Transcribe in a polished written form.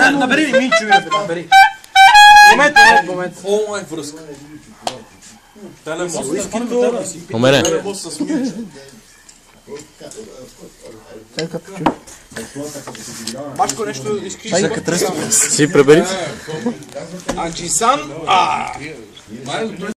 Набери ли Минчо, набери. Момент. Онлайн връзка. У мене. Башко, нещо искаш? Си пребери. Анчисан.